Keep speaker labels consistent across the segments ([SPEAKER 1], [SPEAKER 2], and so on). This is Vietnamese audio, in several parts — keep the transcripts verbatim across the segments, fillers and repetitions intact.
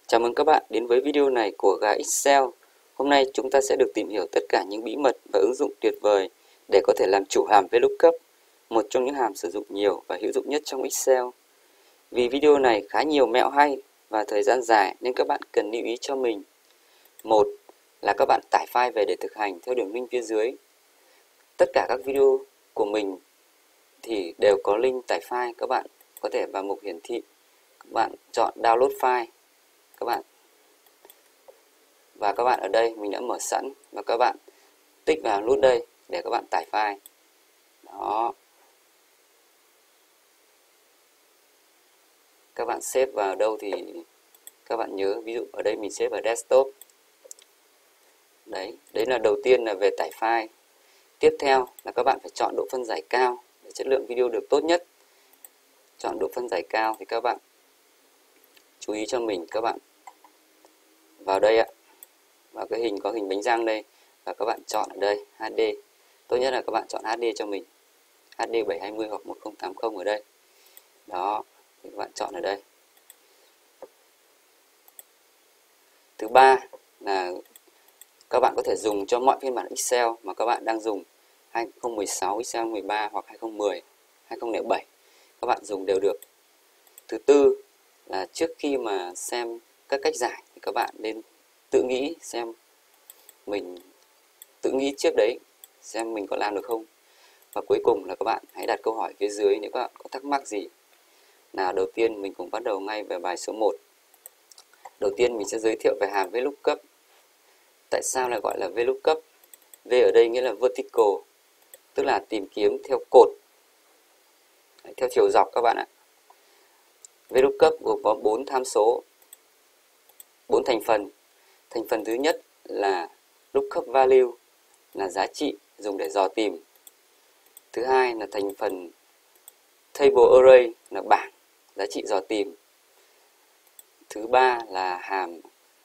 [SPEAKER 1] Chào mừng các bạn đến với video này của Gà Excel. Hôm nay chúng ta sẽ được tìm hiểu tất cả những bí mật và ứng dụng tuyệt vời để có thể làm chủ hàm vê lookup, một trong những hàm sử dụng nhiều và hữu dụng nhất trong Excel. Vì video này khá nhiều mẹo hay và thời gian dài nên các bạn cần lưu ý cho mình. Một là các bạn tải file về để thực hành theo đường link phía dưới. Tất cả các video của mình thì đều có link tải file, các bạn có thể vào mục hiển thị, các bạn chọn download file. Các bạn và các bạn ở đây mình đã mở sẵn và các bạn tích vào nút đây để các bạn tải file. Đó. Các bạn xếp vào đâu thì các bạn nhớ, ví dụ ở đây mình xếp vào desktop. Đấy, đấy là đầu tiên là về tải file. Tiếp theo là các bạn phải chọn độ phân giải cao để chất lượng video được tốt nhất. Chọn độ phân giải cao thì các bạn chú ý cho mình, các bạn vào đây ạ, vào cái hình có hình bánh răng đây và các bạn chọn ở đây hát đê. Tốt nhất là các bạn chọn hát đê cho mình, hát đê bảy hai mươi hoặc một không tám không ở đây. Đó, thì các bạn chọn ở đây. Thứ ba là các bạn có thể dùng cho mọi phiên bản Excel mà các bạn đang dùng, hai không một sáu, Excel mười ba hoặc hai không một không, hai không không bảy, các bạn dùng đều được. Thứ tư là trước khi mà xem các cách giải thì các bạn nên tự nghĩ xem mình tự nghĩ trước đấy xem mình có làm được không. Và cuối cùng là các bạn hãy đặt câu hỏi phía dưới nếu các bạn có thắc mắc gì. Nào, đầu tiên mình cùng bắt đầu ngay về bài số một. Đầu tiên mình sẽ giới thiệu về hàm vê lookup. Tại sao lại gọi là vê lookup? V ở đây nghĩa là vertical, tức là tìm kiếm theo cột, theo chiều dọc các bạn ạ. vê lookup gồm có bốn tham số, bốn thành phần. Thành phần thứ nhất là lookup value, là giá trị dùng để dò tìm. Thứ hai là thành phần table array, là bảng giá trị dò tìm. Thứ ba là hàm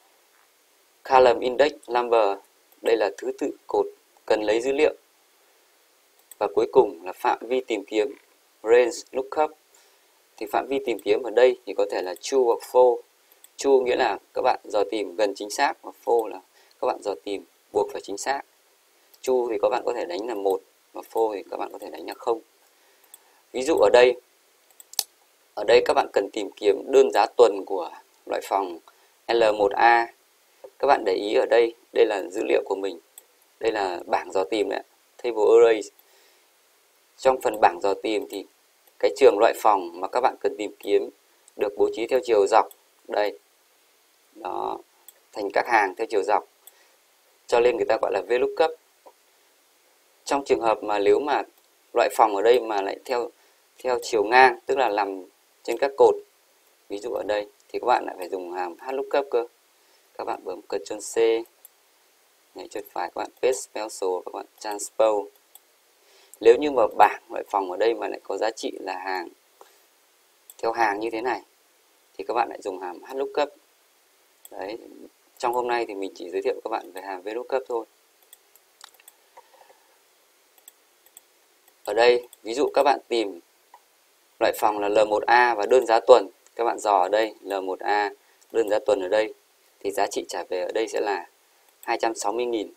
[SPEAKER 1] column index number, đây là thứ tự cột cần lấy dữ liệu. Và cuối cùng là phạm vi tìm kiếm, range lookup. Thì phạm vi tìm kiếm ở đây thì có thể là true hoặc false. True nghĩa là các bạn dò tìm gần chính xác, và false là các bạn dò tìm buộc phải chính xác. True thì các bạn có thể đánh là một, và false thì các bạn có thể đánh là không. Ví dụ ở đây, ở đây các bạn cần tìm kiếm đơn giá tuần của loại phòng L một A. Các bạn để ý ở đây, đây là dữ liệu của mình. Đây là bảng dò tìm đấy, table array. Trong phần bảng dò tìm thì cái trường loại phòng mà các bạn cần tìm kiếm được bố trí theo chiều dọc đây. Đó, thành các hàng theo chiều dọc. Cho nên người ta gọi là vê lookup. Trong trường hợp mà nếu mà loại phòng ở đây mà lại theo theo chiều ngang, tức là nằm trên các cột, ví dụ ở đây thì các bạn lại phải dùng hàm lookup cơ. Các bạn bấm Ctrl C, nhảy chuột phải, các bạn paste special, các bạn transpose. Nếu như mà bảng loại phòng ở đây mà lại có giá trị là hàng theo hàng như thế này thì các bạn lại dùng hàm lookup. Đấy, trong hôm nay thì mình chỉ giới thiệu các bạn về hàm vê lookup thôi. Ở đây, ví dụ các bạn tìm loại phòng là L một A và đơn giá tuần, các bạn dò ở đây L một A, đơn giá tuần ở đây thì giá trị trả về ở đây sẽ là hai trăm sáu mươi nghìn.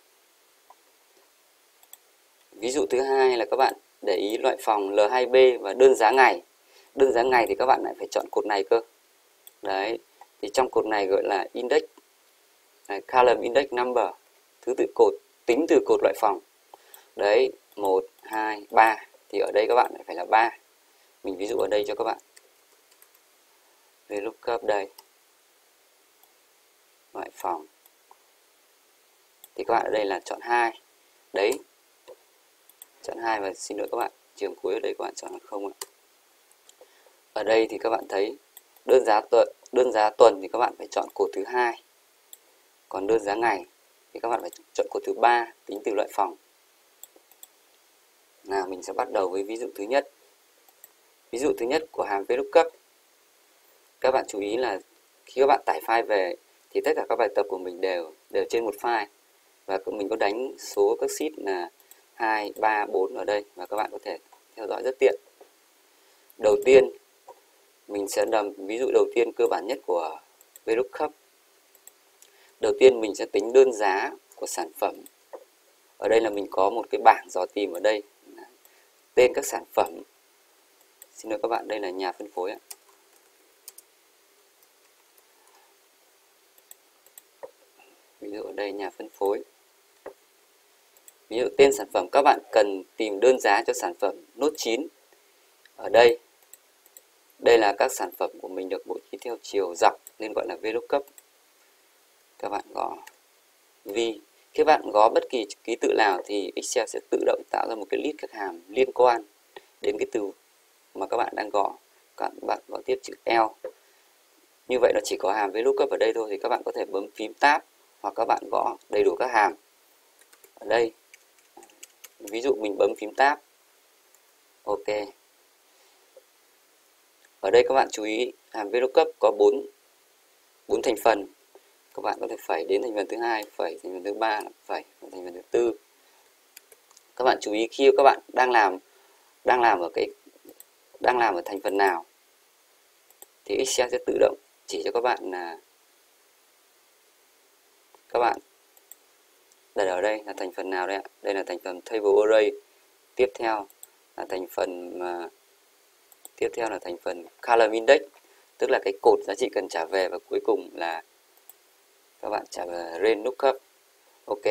[SPEAKER 1] Ví dụ thứ hai là các bạn để ý loại phòng L hai B và đơn giá ngày. Đơn giá ngày thì các bạn lại phải chọn cột này cơ. Đấy, thì trong cột này gọi là index, này, column index number, thứ tự cột, tính từ cột loại phòng. Đấy, một, hai, ba, thì ở đây các bạn lại phải là ba. Mình ví dụ ở đây cho các bạn. Về lookup đây. Loại phòng. Thì các bạn ở đây là chọn hai. Đấy. Chọn hai và xin lỗi các bạn, trường cuối ở đây các bạn chọn là không ạ. Ở đây thì các bạn thấy đơn giá tuần, đơn giá tuần thì các bạn phải chọn cột thứ hai. Còn đơn giá ngày thì các bạn phải chọn cột thứ ba tính từ loại phòng. Nào, mình sẽ bắt đầu với ví dụ thứ nhất. Ví dụ thứ nhất của hàm vê lookup. Các bạn chú ý là khi các bạn tải file về thì tất cả các bài tập của mình đều đều trên một file. Và mình có đánh số các sheet là hai, ba, bốn ở đây và các bạn có thể theo dõi rất tiện. Đầu tiên mình sẽ làm ví dụ đầu tiên cơ bản nhất của vê lookup Đầu tiên mình sẽ tính đơn giá của sản phẩm. Ở đây là mình có một cái bảng dò tìm ở đây. Tên các sản phẩm. Xin lỗi các bạn, đây là nhà phân phối ạ. Ví dụ ở đây nhà phân phối. Ví dụ tên sản phẩm, các bạn cần tìm đơn giá cho sản phẩm Note chín. Ở đây, đây là các sản phẩm của mình được bố trí theo chiều dọc nên gọi là VLOOKUP. Các bạn gõ V. Khi bạn gõ bất kỳ ký tự nào thì Excel sẽ tự động tạo ra một cái list các hàm liên quan đến cái từ mà các bạn đang gõ. Các bạn gõ tiếp chữ L. Như vậy nó chỉ có hàm VLOOKUP ở đây thôi, thì các bạn có thể bấm phím Tab hoặc các bạn gõ đầy đủ các hàm. Ở đây, ví dụ mình bấm phím Tab. Ok. Ở đây các bạn chú ý hàm VLOOKUP có bốn bốn thành phần. Các bạn có thể phẩy đến thành phần thứ hai, phẩy thành phần thứ ba, phẩy thành phần thứ tư. Các bạn chú ý khi các bạn đang làm đang làm ở cái đang làm ở thành phần nào thì Excel sẽ tự động chỉ cho các bạn là các bạn đặt ở đây là thành phần nào đấy ạ. Đây là thành phần Table Array. Tiếp theo là thành phần mà tiếp theo là thành phần Column Index, tức là cái cột giá trị cần trả về, và cuối cùng là các bạn trả về Range Lookup. Ok.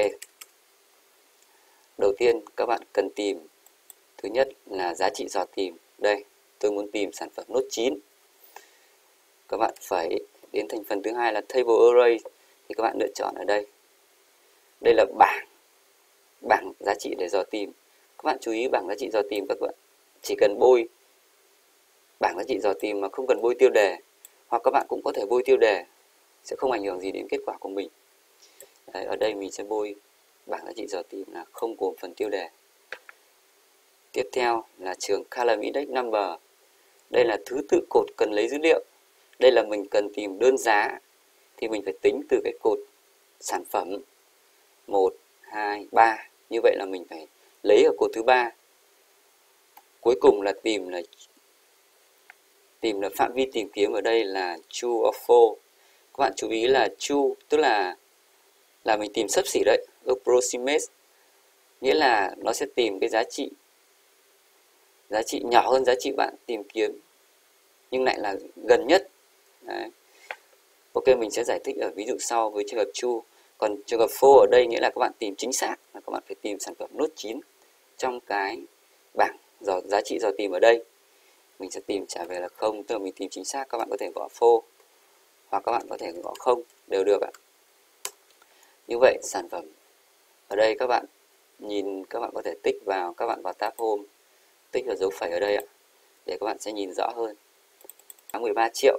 [SPEAKER 1] Đầu tiên các bạn cần tìm, thứ nhất là giá trị dò tìm. Đây, tôi muốn tìm sản phẩm Note chín. Các bạn phải đến thành phần thứ hai là Table Array, thì các bạn lựa chọn ở đây. Đây là bảng bảng giá trị để dò tìm. Các bạn chú ý bảng giá trị dò tìm, các bạn chỉ cần bôi bảng giá trị dò tìm mà không cần bôi tiêu đề, hoặc các bạn cũng có thể bôi tiêu đề, sẽ không ảnh hưởng gì đến kết quả của mình. Đấy, ở đây mình sẽ bôi bảng giá trị dò tìm là không gồm phần tiêu đề. Tiếp theo là trường Column Index Number. Đây là thứ tự cột cần lấy dữ liệu. Đây là mình cần tìm đơn giá, thì mình phải tính từ cái cột sản phẩm một, hai, ba. Như vậy là mình phải lấy ở cột thứ ba. Cuối cùng là tìm là tìm là phạm vi tìm kiếm, ở đây là true or false. Các bạn chú ý là true tức là là mình tìm xấp xỉ đấy, approximate, nghĩa là nó sẽ tìm cái giá trị giá trị nhỏ hơn giá trị bạn tìm kiếm nhưng lại là gần nhất. Đấy. Ok, mình sẽ giải thích ở ví dụ sau với trường hợp true. Còn trường hợp false ở đây nghĩa là các bạn tìm chính xác, là các bạn phải tìm sản phẩm Note chín trong cái bảng dò giá trị dò tìm ở đây. Mình sẽ tìm trả về là không, tức là mình tìm chính xác. Các bạn có thể gõ false hoặc các bạn có thể gõ không đều được ạ. Như vậy sản phẩm ở đây các bạn nhìn, các bạn có thể tích vào, các bạn vào tab Home, tích vào dấu phẩy ở đây ạ, để các bạn sẽ nhìn rõ hơn. mười ba triệu.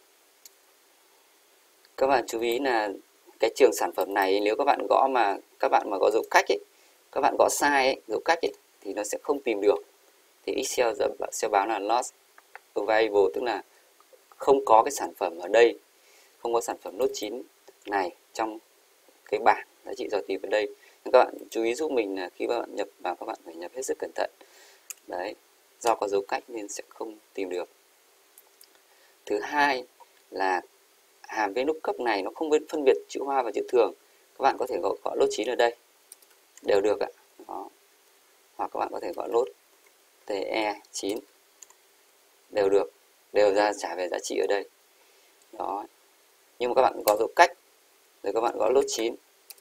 [SPEAKER 1] Các bạn chú ý là cái trường sản phẩm này nếu các bạn gõ mà các bạn mà gõ dấu cách ấy, các bạn gõ sai ấy, dấu cách ấy, thì nó sẽ không tìm được. Thì Excel sẽ báo là lost available, tức là không có cái sản phẩm ở đây, không có sản phẩm Note chín này trong cái bảng giá trị dò tìm ở đây. Nên các bạn chú ý giúp mình là khi các bạn nhập vào, các bạn phải nhập hết sức cẩn thận. Đấy, do có dấu cách nên sẽ không tìm được. Thứ hai là hàm VLOOKUP này nó không biết phân biệt chữ hoa và chữ thường. Các bạn có thể gõ, gõ lốt chín ở đây đều được ạ. Đó. Hoặc các bạn có thể gõ lốt T E chín đều được, đều ra trả về giá trị ở đây. Đó. Nhưng mà các bạn có dấu cách rồi các bạn gõ lốt chín.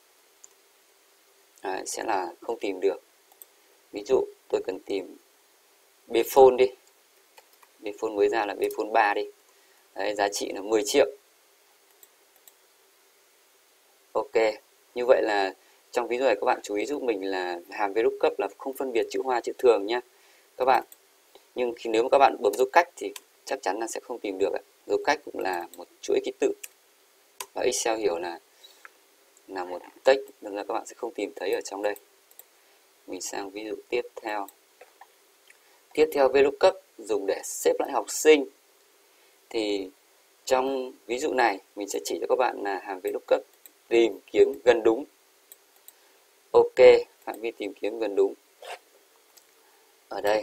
[SPEAKER 1] Đấy, sẽ là không tìm được. Ví dụ tôi cần tìm Bphone đi. Bphone mới ra là Bphone ba đi. Đấy, giá trị là mười triệu. Ok, như vậy là trong ví dụ này các bạn chú ý giúp mình là hàm VLOOKUP là không phân biệt chữ hoa chữ thường nhé các bạn. Nhưng khi nếu mà các bạn bấm dấu cách thì chắc chắn là sẽ không tìm được. Dấu cách cũng là một chuỗi ký tự và Excel hiểu là là một text, nên là các bạn sẽ không tìm thấy ở trong đây. Mình sang ví dụ tiếp theo. Tiếp theo VLOOKUP dùng để xếp lại học sinh. Thì trong ví dụ này mình sẽ chỉ cho các bạn là hàm VLOOKUP tìm kiếm gần đúng. Ok, phạm vi tìm kiếm gần đúng. Ở đây.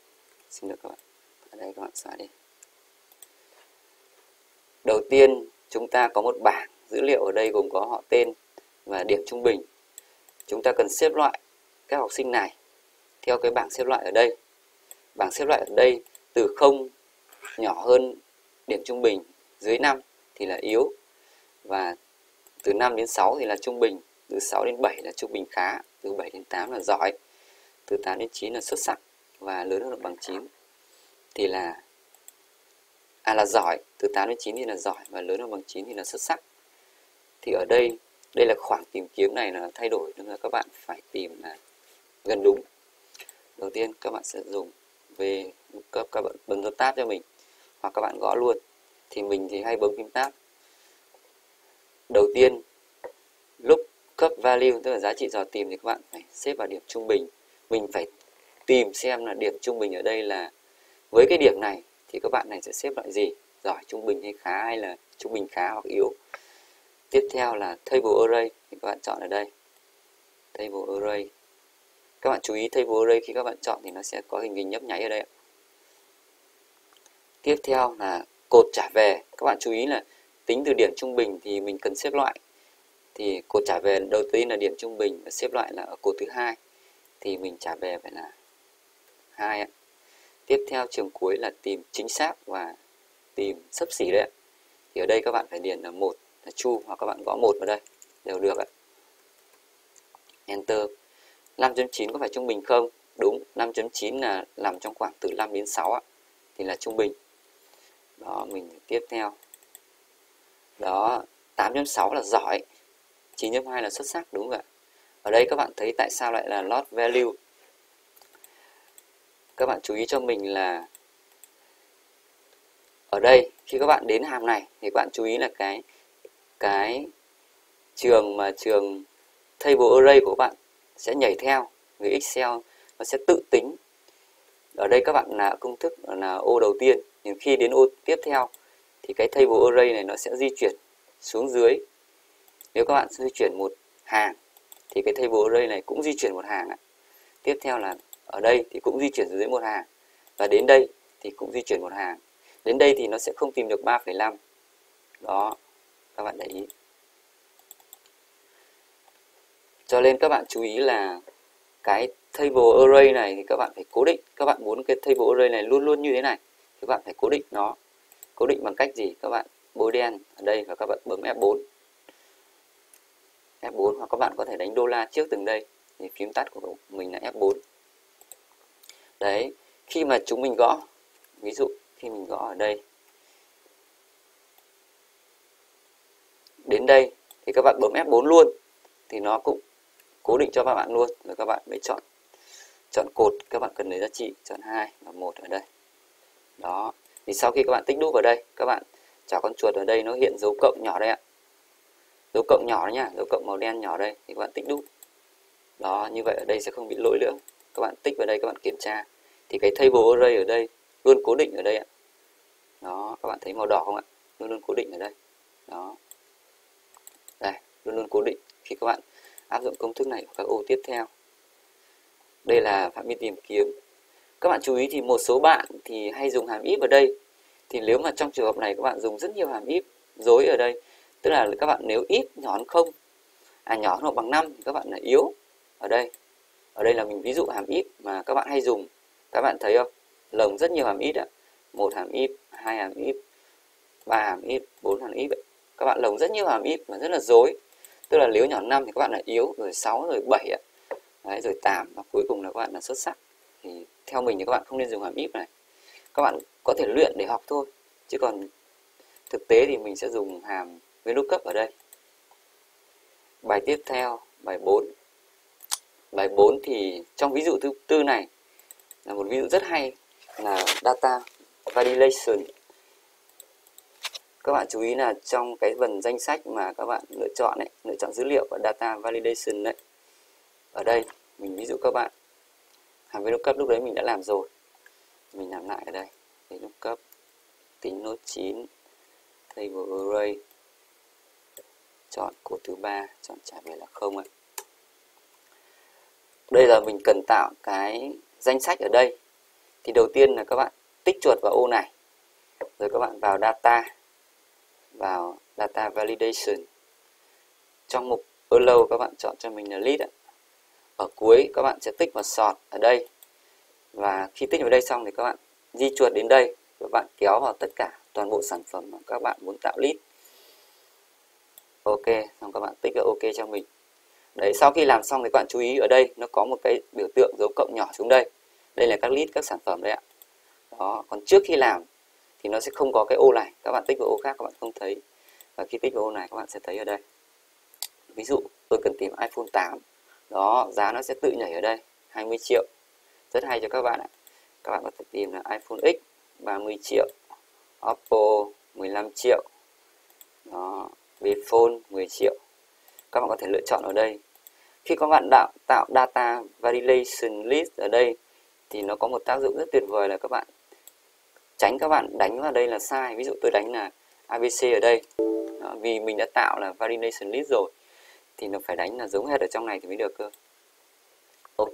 [SPEAKER 1] Xin lỗi các bạn. Ở đây các bạn xóa đi. Đầu tiên chúng ta có một bảng dữ liệu ở đây gồm có họ tên và điểm trung bình. Chúng ta cần xếp loại các học sinh này theo cái bảng xếp loại ở đây. Bảng xếp loại ở đây từ không nhỏ hơn điểm trung bình dưới năm thì là yếu, và từ năm đến sáu thì là trung bình, từ sáu đến bảy là trung bình khá, từ bảy đến tám là giỏi, từ tám đến chín là xuất sắc, và lớn hơn hoặc bằng chín thì là à là giỏi, từ tám đến chín thì là giỏi, và lớn hơn bằng chín thì là xuất sắc. Thì ở đây đây là khoảng tìm kiếm này là thay đổi, nên là các bạn phải tìm là gần đúng. Đầu tiên các bạn sẽ dùng về các các bạn bấm vào tab cho mình, hoặc các bạn gõ luôn. Thì mình thì hay bấm phím tab. Đầu tiên lookup value tức là giá trị dò tìm thì các bạn phải xếp vào điểm trung bình. Mình phải tìm xem là điểm trung bình ở đây là với cái điểm này thì các bạn này sẽ xếp loại gì, giỏi, trung bình hay khá, hay là trung bình khá hoặc yếu. Tiếp theo là table array thì các bạn chọn ở đây. Table array. Các bạn chú ý table array khi các bạn chọn thì nó sẽ có hình hình nhấp nháy ở đây. Tiếp theo là cột trả về. Các bạn chú ý là tính từ điểm trung bình thì mình cần xếp loại. Thì cột trả về đầu tiên là điểm trung bình và xếp loại là ở cột thứ hai. Thì mình trả về phải là hai. Tiếp theo trường cuối là tìm chính xác và tìm xấp xỉ đấy. Thì ở đây các bạn phải điền là một là true, hoặc các bạn gõ một vào đây đều được ạ. Enter. năm chấm chín có phải trung bình không? Đúng, năm chấm chín là nằm trong khoảng từ năm đến sáu ạ, thì là trung bình. Đó, mình tiếp theo. Đó, tám chấm sáu là giỏi, chín chấm hai là xuất sắc, đúng vậy. Ở đây các bạn thấy tại sao lại là lost value. Các bạn chú ý cho mình là ở đây khi các bạn đến hàm này thì các bạn chú ý là cái cái trường mà trường table array của các bạn sẽ nhảy theo. Vì Excel nó sẽ tự tính. Ở đây các bạn là công thức là ô đầu tiên, nhưng khi đến ô tiếp theo thì cái table array này nó sẽ di chuyển xuống dưới. Nếu các bạn di chuyển một hàng thì cái table array này cũng di chuyển một hàng. Tiếp theo là ở đây thì cũng di chuyển xuống dưới một hàng, và đến đây thì cũng di chuyển một hàng. Đến đây thì nó sẽ không tìm được ba phẩy năm. Đó, các bạn để ý. Cho nên các bạn chú ý là cái table array này thì các bạn phải cố định. Các bạn muốn cái table array này luôn luôn như thế này thì các bạn phải cố định nó. Cố định bằng cách gì? Các bạn bôi đen ở đây và các bạn bấm F bốn. F bốn, hoặc các bạn có thể đánh đô la trước từng đây. Thì phím tắt của mình là F bốn. Đấy, khi mà chúng mình gõ, ví dụ khi mình gõ ở đây đến đây thì các bạn bấm F bốn luôn thì nó cũng cố định cho các bạn luôn. Rồi các bạn mới chọn chọn cột các bạn cần lấy giá trị, chọn hai và một ở đây. Đó, thì sau khi các bạn tích đúp vào đây, các bạn chả con chuột ở đây nó hiện dấu cộng nhỏ đây ạ. Dấu cộng nhỏ đó nhá, dấu cộng màu đen nhỏ đây thì các bạn tích đúp. Đó, như vậy ở đây sẽ không bị lỗi nữa. Các bạn tích vào đây, các bạn kiểm tra thì cái table array ở đây luôn cố định ở đây ạ. Đó, các bạn thấy màu đỏ không ạ? Luôn luôn cố định ở đây. Đó. Đây, luôn luôn cố định khi các bạn áp dụng công thức này vào các ô tiếp theo. Đây là phạm vi tìm kiếm. Các bạn chú ý thì một số bạn thì hay dùng hàm if ở đây. Thì nếu mà trong trường hợp này các bạn dùng rất nhiều hàm if dối ở đây, tức là các bạn nếu if nhỏ hơn không, à nhỏ hơn hoặc bằng năm thì các bạn là yếu. Ở đây, ở đây là mình ví dụ hàm if mà các bạn hay dùng. Các bạn thấy không? Lồng rất nhiều hàm if ạ. Một hàm if, hai hàm if, ba hàm if, bốn hàm if. Các bạn lồng rất nhiều hàm if mà rất là dối. Tức là nếu nhỏ năm thì các bạn là yếu, rồi sáu, rồi bảy ạ. Đấy, rồi tám và cuối cùng là các bạn là xuất sắc. Thì theo mình thì các bạn không nên dùng hàm if này. Các bạn có thể luyện để học thôi. Chứ còn thực tế thì mình sẽ dùng hàm VLOOKUP ở đây. Bài tiếp theo, bài bốn. Bài bốn thì trong ví dụ thứ tư này là một ví dụ rất hay là data validation. Các bạn chú ý là trong cái phần danh sách mà các bạn lựa chọn ấy, lựa chọn dữ liệu và data validation đấy. Ở đây mình ví dụ các bạn hàm VLOOKUP lúc đấy mình đã làm rồi. Mình làm lại ở đây. VLOOKUP tính nốt chín, table array, chọn cột thứ ba, chọn trả về là không ạ. Đây là mình cần tạo cái danh sách ở đây. Thì đầu tiên là các bạn tích chuột vào ô này. Rồi các bạn vào data. Vào Data Validation. Trong mục Allow các bạn chọn cho mình là List. Ở cuối các bạn sẽ tích vào sort ở đây. Và khi tích vào đây xong thì các bạn di chuột đến đây. Các bạn kéo vào tất cả toàn bộ sản phẩm mà các bạn muốn tạo list. Ok, xong các bạn tích vào ok cho mình. Đấy, sau khi làm xong thì các bạn chú ý ở đây nó có một cái biểu tượng dấu cộng nhỏ xuống đây. Đây là các list các sản phẩm đấy ạ. Đó, còn trước khi làm thì nó sẽ không có cái ô này, các bạn tích vào ô khác các bạn không thấy. Và khi tích vào ô này các bạn sẽ thấy ở đây. Ví dụ tôi cần tìm iPhone tám. Đó, giá nó sẽ tự nhảy ở đây, hai mươi triệu. Rất hay cho các bạn ạ. Các bạn có thể tìm là iPhone X ba mươi triệu, Oppo mười lăm triệu. Đó, Bphone mười triệu. Các bạn có thể lựa chọn ở đây. Khi các bạn tạo, tạo data validation list ở đây thì nó có một tác dụng rất tuyệt vời là các bạn tránh các bạn đánh vào đây là sai. Ví dụ tôi đánh là a bê xê ở đây. Đó, vì mình đã tạo là validation list rồi thì nó phải đánh là giống hệt ở trong này thì mới được cơ. Ok.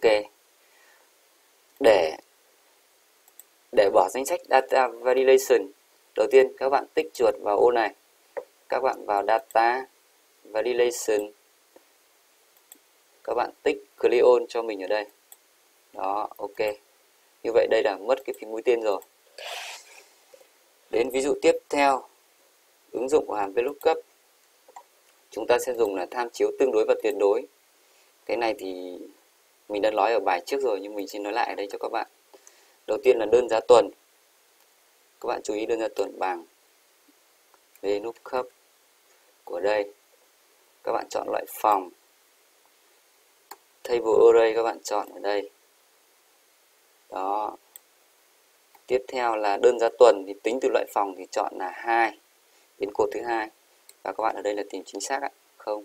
[SPEAKER 1] Để để bỏ danh sách data validation, đầu tiên các bạn tích chuột vào ô này. Các bạn vào data validation. Các bạn tích clear all cho mình ở đây. Đó, ok. Như vậy đây là mất cái phím mũi tên rồi. Đến ví dụ tiếp theo, ứng dụng của hàm VLOOKUP. Chúng ta sẽ dùng là tham chiếu tương đối và tuyệt đối. Cái này thì mình đã nói ở bài trước rồi nhưng mình xin nói lại ở đây cho các bạn. Đầu tiên là đơn giá tuần. Các bạn chú ý đơn giá tuần bằng VLOOKUP của đây. Các bạn chọn loại phòng. Table Array các bạn chọn ở đây. Đó. Tiếp theo là đơn giá tuần thì tính từ loại phòng thì chọn là hai đến cột thứ hai. Và các bạn ở đây là tìm chính xác ạ, không.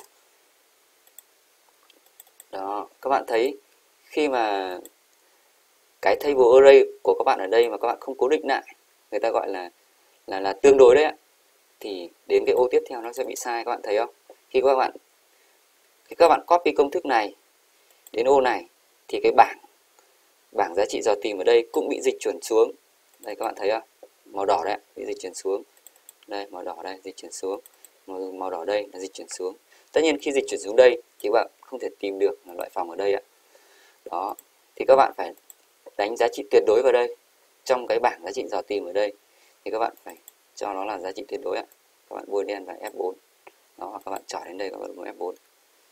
[SPEAKER 1] Đó, các bạn thấy khi mà cái table array của các bạn ở đây mà các bạn không cố định lại, người ta gọi là là là tương đối đấy ạ, thì đến cái ô tiếp theo nó sẽ bị sai, các bạn thấy không? Khi các bạn khi các bạn copy công thức này đến ô này thì cái bảng bảng giá trị dò tìm ở đây cũng bị dịch chuyển xuống. Đây các bạn thấy không? Màu đỏ đấy bị dịch chuyển xuống. Đây màu đỏ đây dịch chuyển xuống. Màu, màu đỏ đây là dịch chuyển xuống. Tất nhiên khi dịch chuyển xuống đây thì các bạn không thể tìm được là loại phòng ở đây ạ. Đó, thì các bạn phải đánh giá trị tuyệt đối vào đây. Trong cái bảng giá trị dò tìm ở đây thì các bạn phải cho nó là giá trị tuyệt đối ạ. Các bạn bôi đen vào F bốn. Đó, các bạn chọn đến đây các bạn bấm F bốn.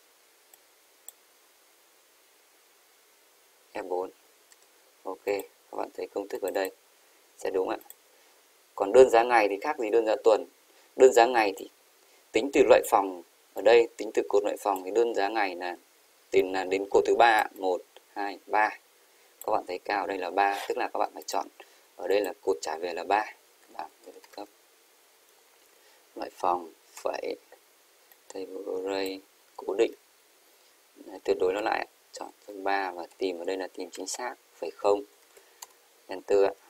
[SPEAKER 1] F bốn. Ok, các bạn thấy công thức ở đây sẽ đúng ạ. Còn đơn giá ngày thì khác gì đơn giá tuần. Đơn giá ngày thì tính từ loại phòng ở đây, tính từ cột loại phòng thì đơn giá ngày là tìm là đến cột thứ ba, một, hai, ba. Các bạn thấy cao ở đây là ba, tức là các bạn phải chọn ở đây là cột trả về là ba. Loại phòng phẩy table array cố định. Đấy, tuyệt đối nó lại chọn phần ba và tìm ở đây là tìm chính xác phẩy không. Enter ạ.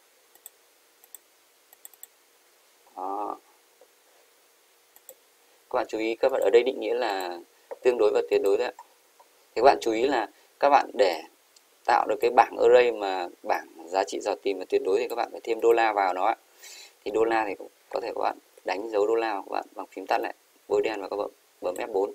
[SPEAKER 1] Đó. Các bạn chú ý các bạn ở đây định nghĩa là tương đối và tuyệt đối đấy ạ. Thì các bạn chú ý là các bạn để tạo được cái bảng array mà bảng giá trị dò tìm và tuyệt đối thì các bạn phải thêm đô la vào nó ạ. Thì đô la thì có thể các bạn đánh dấu đô la của các bạn bằng phím tắt lại, bôi đen và các bạn bấm F bốn.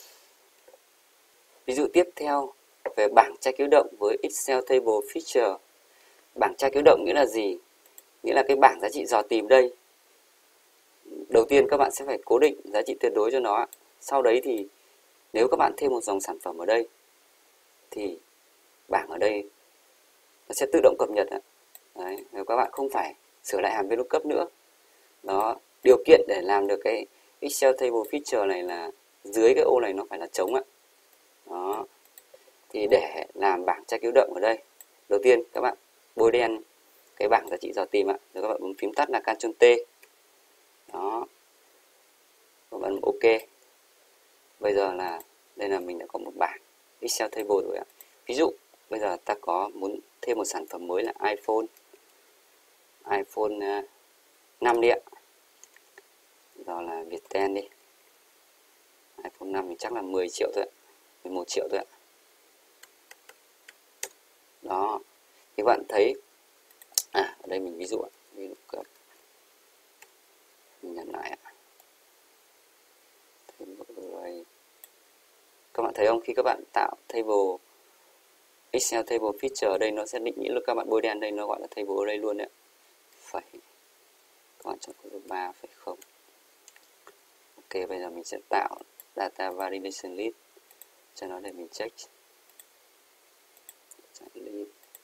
[SPEAKER 1] Ví dụ tiếp theo về bảng tra cứu động với Excel Table Feature. Bảng tra cứu động nghĩa là gì? Nghĩa là cái bảng giá trị dò tìm đây. Đầu tiên các bạn sẽ phải cố định giá trị tuyệt đối cho nó. Sau đấy thì nếu các bạn thêm một dòng sản phẩm ở đây thì bảng ở đây nó sẽ tự động cập nhật. Đấy, nếu các bạn không phải sửa lại hàm VLOOKUP nữa. Đó, điều kiện để làm được cái Excel Table Feature này là dưới cái ô này nó phải là trống ạ. Đó. Thì để làm bảng tra cứu động ở đây, đầu tiên các bạn bôi đen cái bảng giá trị dò tìm ạ, rồi các bạn bấm phím tắt là Ctrl T. Đó. Các bạn bấm OK. Bây giờ là đây là mình đã có một bảng Excel Table rồi ạ. Ví dụ bây giờ ta có muốn thêm một sản phẩm mới là iPhone iPhone năm đi ạ. Đó là Viettel đi. iPhone năm thì chắc là mười triệu thôi ạ. mười một triệu thôi ạ. Đó. Thì bạn thấy à ở đây mình ví dụ ạ. Mình nhận lại ạ. Các bạn thấy không, khi các bạn tạo table Excel table feature ở đây nó sẽ định nghĩa là các bạn bôi đen đây nó gọi là table array luôn đấy. Phẩy. Các bạn chọn cột ba phẩy không. Ok, bây giờ mình sẽ tạo data validation list cho nó để mình check. Chọn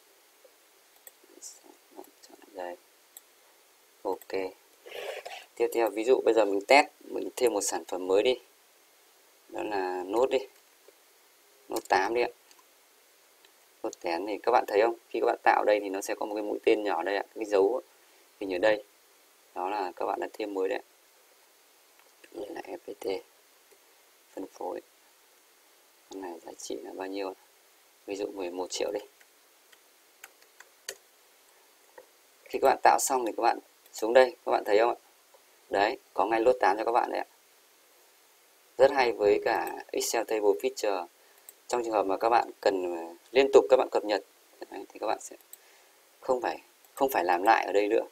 [SPEAKER 1] đây. Ok. Tiếp theo ví dụ bây giờ mình test, mình thêm một sản phẩm mới đi. Đó là nốt đi. Nốt tám đi ạ. Nốt tám thì các bạn thấy không? Khi các bạn tạo đây thì nó sẽ có một cái mũi tên nhỏ đây ạ, cái dấu hình ở đây. Đó là các bạn đã thêm mới đấy. Đây là ép pê tê. Phân phối. Con này giá trị là bao nhiêu? Ví dụ mười một triệu đi. Khi các bạn tạo xong thì các bạn xuống đây, các bạn thấy không ạ? Đấy, có ngay lốt tám cho các bạn đấy ạ. Rất hay với cả Excel Table Feature. Trong trường hợp mà các bạn cần liên tục các bạn cập nhật đấy, thì các bạn sẽ không phải không phải làm lại ở đây nữa.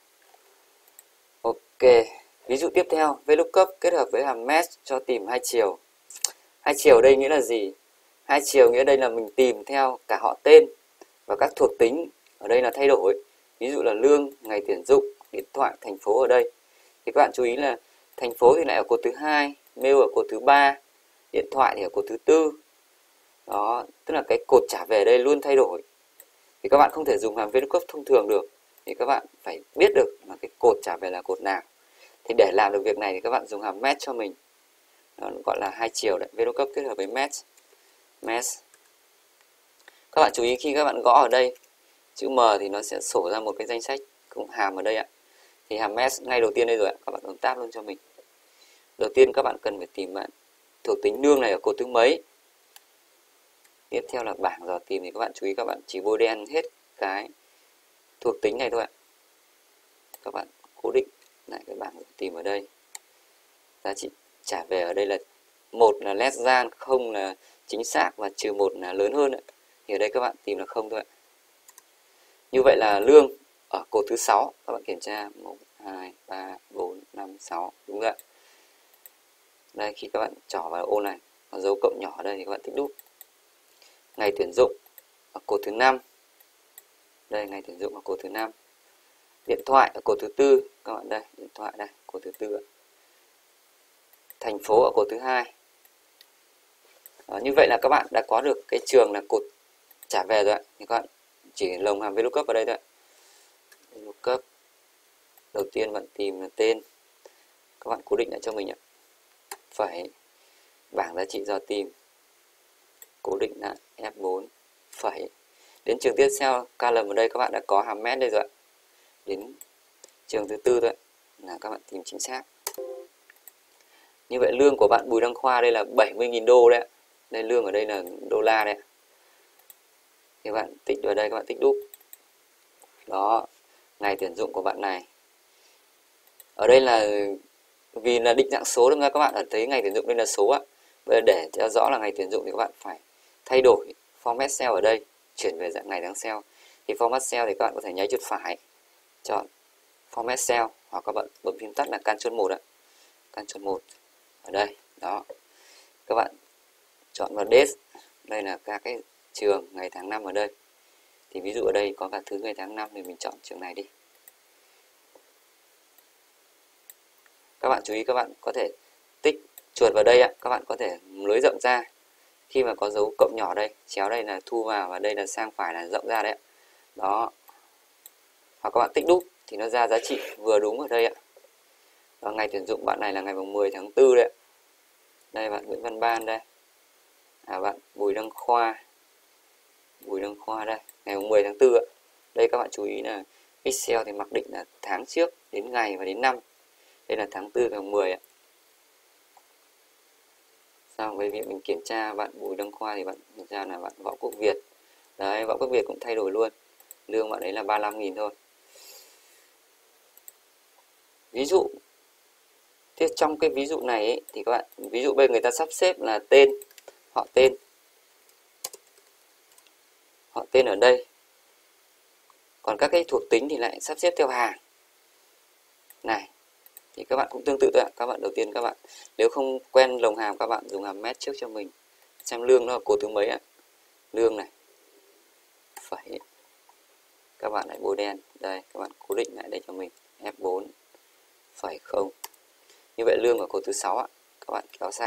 [SPEAKER 1] Ok, ví dụ tiếp theo, VLOOKUP kết hợp với hàm MESH cho tìm hai chiều. Hai chiều đây nghĩa là gì? Hai chiều nghĩa đây là mình tìm theo cả họ tên và các thuộc tính ở đây là thay đổi. Ví dụ là lương, ngày tuyển dụng, điện thoại, thành phố ở đây. Thì các bạn chú ý là thành phố thì lại ở cột thứ hai, mail ở cột thứ ba, điện thoại thì ở cột thứ tư. Đó, tức là cái cột trả về đây luôn thay đổi. Thì các bạn không thể dùng hàm VLOOKUP thông thường được. Thì các bạn phải biết được là cái cột trả về là cột nào. Thì để làm được việc này thì các bạn dùng hàm MESH cho mình. Nó gọi là hai chiều đấy, VLOOKUP kết hợp với MESH. MESH. Các bạn chú ý khi các bạn gõ ở đây chữ M thì nó sẽ sổ ra một cái danh sách cũng hàm ở đây ạ. Thì hàm MESH ngay đầu tiên đây rồi ạ, các bạn bấm tab luôn cho mình. Đầu tiên các bạn cần phải tìm bạn thuộc tính lương này ở cột thứ mấy. Tiếp theo là bảng dò tìm thì các bạn chú ý các bạn chỉ bôi đen hết cái thuộc tính này thôi ạ. Các bạn cố định lại cái bảng dò tìm ở đây. Giá trị trả về ở đây là một là less than, không là chính xác và trừ một là lớn hơn ạ. Thì ở đây các bạn tìm là không thôi ạ. Như vậy là lương ở cột thứ sáu, các bạn kiểm tra một, hai, ba, bốn, năm, sáu, đúng rồi ạ. Đây khi các bạn trỏ vào ô này, có dấu cộng nhỏ ở đây thì các bạn tích đúp. Ngày tuyển dụng ở cột thứ năm. Đây ngày tuyển dụng ở cột thứ năm. Điện thoại ở cột thứ tư, các bạn đây, điện thoại đây, cột thứ tư ạ. Thành phố ở cột thứ hai. Đó, như vậy là các bạn đã có được cái trường là cột trả về rồi ạ. Thì các bạn chỉ lồng hàm VLOOKUP vào đây thôi ạ. VLOOKUP. Đầu tiên bạn tìm là tên. Các bạn cố định lại cho mình ạ. Phẩy. Bảng giá trị dò tìm. Cố định lại F bốn. Phẩy. Đến trường tiếp theo, column ở đây các bạn đã có hàm MESH đây rồi ạ. Đến trường thứ tư thôi ạ. Là các bạn tìm chính xác. Như vậy lương của bạn Bùi Đăng Khoa đây là bảy mươi nghìn đô đấy ạ. Đây lương ở đây là đô la đấy ạ. Thì các bạn tích vào đây, các bạn tích đúp. Đó, ngày tuyển dụng của bạn này. Ở đây là vì là định dạng số nên các bạn ở thấy ngày tuyển dụng đây là số ạ. Bây giờ để cho rõ là ngày tuyển dụng thì các bạn phải thay đổi format cell ở đây, chuyển về dạng ngày tháng cell. Thì format cell thì các bạn có thể nháy chuột phải, chọn format cell hoặc các bạn bấm phím tắt là Ctrl một ạ. Ctrl một ở đây, đó. Các bạn chọn vào date, đây là các cái trường ngày tháng năm ở đây. Thì ví dụ ở đây có cả thứ ngày tháng năm thì mình chọn trường này đi. Các bạn chú ý các bạn có thể tích chuột vào đây ạ, các bạn có thể lưới rộng ra. Khi mà có dấu cộng nhỏ đây, chéo đây là thu vào và đây là sang phải là rộng ra đấy ạ. Đó. Hoặc các bạn tích đúp thì nó ra giá trị vừa đúng ở đây ạ. Và ngày tuyển dụng bạn này là ngày mười tháng tư đấy ạ. Đây bạn Nguyễn Văn Ban đây. À, bạn Bùi Đăng Khoa. Bùi Đăng Khoa đây, ngày mười tháng tư ạ. Đây các bạn chú ý là Excel thì mặc định là tháng trước đến ngày và đến năm. Đây là tháng tư ngày mười ạ. Sau với việc mình kiểm tra bạn Bùi Đăng Khoa thì bạn nhận ra là bạn Võ Quốc Việt. Đấy, Võ Quốc Việt cũng thay đổi luôn. Lương bạn ấy là ba mươi lăm nghìn thôi. Ví dụ thế trong cái ví dụ này ấy, thì các bạn ví dụ bên người ta sắp xếp là tên, họ tên. Họ tên ở đây. Còn các cái thuộc tính thì lại sắp xếp theo hàng. Này. Thì các bạn cũng tương tự thôi ạ. Các bạn đầu tiên các bạn nếu không quen lồng hàm, các bạn dùng hàm mét trước cho mình. Xem lương nó là cột thứ mấy ạ? Lương này. Phẩy. Các bạn lại bôi đen. Đây, các bạn cố định lại đây cho mình. F bốn phẩy không. Như vậy lương ở cột thứ sáu ạ. Các bạn kéo xa.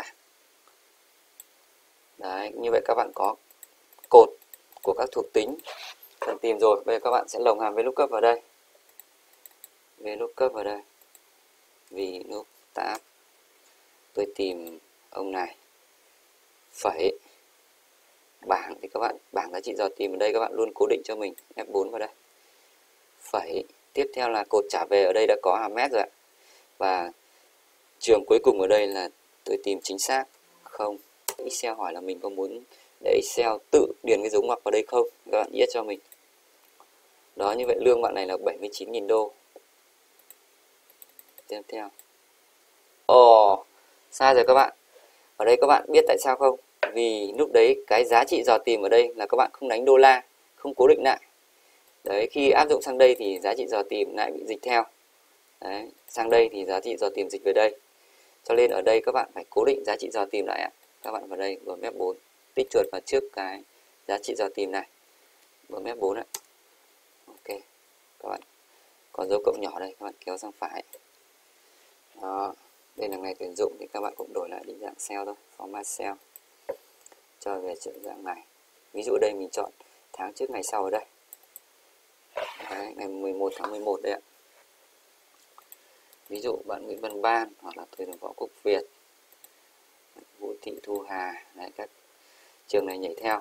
[SPEAKER 1] Đấy, như vậy các bạn có cột của các thuộc tính cần tìm rồi. Bây giờ các bạn sẽ lồng hàm VLOOKUP vào đây. VLOOKUP vào đây. VLOOKUP tab. Tôi tìm ông này. Phẩy. Bảng thì các bạn, bảng giá trị dò tìm ở đây các bạn luôn cố định cho mình F bốn vào đây. Phẩy. Tiếp theo là cột trả về, ở đây đã có hàm mét rồi ạ. Và trường cuối cùng ở đây là tôi tìm chính xác không. Excel hỏi là mình có muốn để Excel tự điền cái dấu ngoặc vào đây không, các bạn yes cho mình. Đó, như vậy lương bạn này là bảy mươi chín nghìn đô. Tiếp theo. Ồ, sai rồi các bạn. Ở đây các bạn biết tại sao không? Vì lúc đấy cái giá trị dò tìm ở đây là các bạn không đánh đô la, không cố định lại. Đấy, khi áp dụng sang đây thì giá trị dò tìm lại bị dịch theo. Đấy, sang đây thì giá trị dò tìm dịch về đây. Cho nên ở đây các bạn phải cố định giá trị dò tìm lại ạ. Các bạn vào đây bấm F bốn, tích chuột vào trước cái giá trị dò tìm này. Bấm F bốn ạ. Ok. Các bạn có dấu cộng nhỏ đây, các bạn kéo sang phải. Đó, đây là ngày tuyển dụng thì các bạn cũng đổi lại định dạng cell thôi, format cell. Cho về chữ dạng ngày. Ví dụ đây mình chọn tháng trước ngày sau ở đây. Đấy, ngày mười một tháng mười một đây ạ. Ví dụ bạn Nguyễn Văn Ban hoặc là tôi là Võ Quốc Việt, Vũ Thị Thu Hà, đấy, các trường này nhảy theo.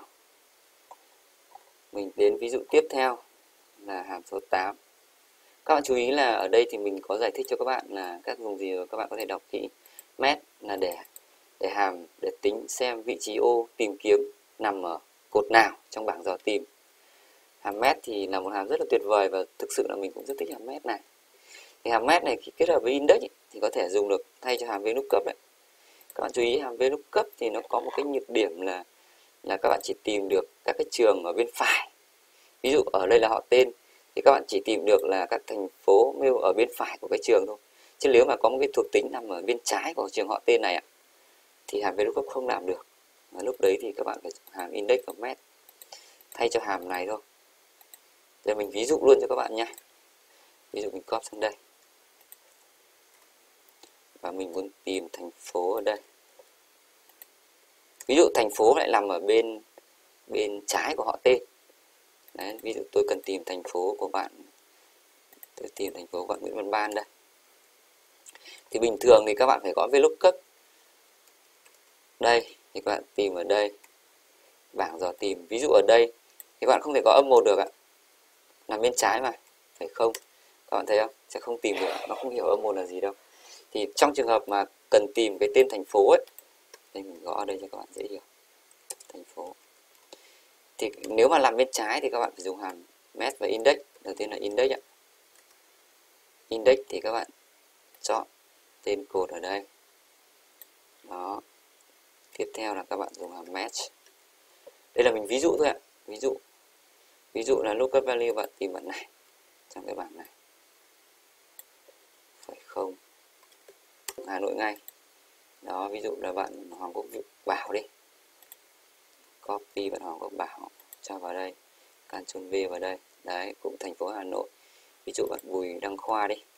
[SPEAKER 1] Mình đến ví dụ tiếp theo là hàm số tám. Các bạn chú ý là ở đây thì mình có giải thích cho các bạn là các dùng gì rồi, các bạn có thể đọc kỹ. Met là để để hàm để tính xem vị trí ô tìm kiếm nằm ở cột nào trong bảng dò tìm. Hàm met thì là một hàm rất là tuyệt vời và thực sự là mình cũng rất thích hàm met này. Thì hàm met này khi kết hợp với index ấy, thì có thể dùng được thay cho hàm VLOOKUP đấy. Các bạn chú ý hàm VLOOKUP thì nó có một cái nhược điểm là là các bạn chỉ tìm được các cái trường ở bên phải. Ví dụ ở đây là họ tên thì các bạn chỉ tìm được là các thành phố nêu ở bên phải của cái trường thôi. Chứ nếu mà có một cái thuộc tính nằm ở bên trái của trường họ tên này ạ, thì hàm VLOOKUP không làm được. Và lúc đấy thì các bạn phải dùng hàm index và met thay cho hàm này thôi. Để mình ví dụ luôn cho các bạn nhé. Ví dụ mình copy sang đây. Và mình muốn tìm thành phố ở đây. Ví dụ thành phố lại nằm ở bên bên trái của họ tên. Đấy, ví dụ tôi cần tìm thành phố của bạn. Tôi tìm thành phố của bạn Nguyễn Văn Ban đây. Thì bình thường thì các bạn phải có VLOOKUP. Đây, thì các bạn tìm ở đây. Bảng dò tìm. Ví dụ ở đây thì các bạn không thể có âm một được ạ. Nằm bên trái mà. Phải không? Các bạn thấy không? Sẽ không tìm được. Nó không hiểu âm một là gì đâu. Thì trong trường hợp mà cần tìm cái tên thành phố ấy. Đây mình gõ ở đây cho các bạn dễ hiểu. Thành phố. Thì nếu mà làm bên trái thì các bạn phải dùng hàm met và index. Đầu tiên là index ạ. Index thì các bạn chọn tên cột ở đây. Đó. Tiếp theo là các bạn dùng hàm match. Đây là mình ví dụ thôi ạ. Ví dụ. Ví dụ là lookup value bạn tìm bạn này. Trong cái bảng này. Phải không? Hà Nội ngay. Đó, ví dụ là bạn Hoàng Quốc Bảo đi. Copy bạn Hoàng Quốc Bảo cho vào đây. Ctrl V vào đây. Đấy, cũng thành phố Hà Nội. Ví dụ bạn Bùi Đăng Khoa đi.